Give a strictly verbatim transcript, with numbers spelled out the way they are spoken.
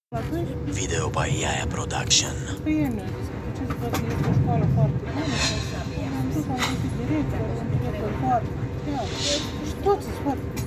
Video by Iaia Production. Păi ei mi-a zis că ce să fac, este o școală foarte bună, am dus, am găsit director, un director foarte chiar. Și toți sunt foarte